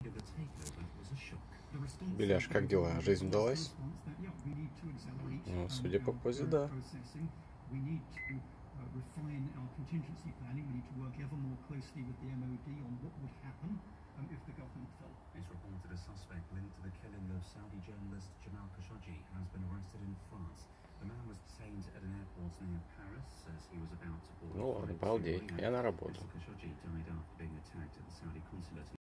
Беляш, как дела? Жизнь удалась? Ну, судя по позе, да. Refine our contingency planning. We need to work ever more closely with the MOD on what would happen if the government fell. It's reported a suspect linked to the killing of Saudi journalist Jamal Khashoggi has been arrested in France. The man was detained at an airport near Paris as he was about to board. Ну ладно, балдеть, я на работу. Khashoggi died after being attacked at the Saudi consulate.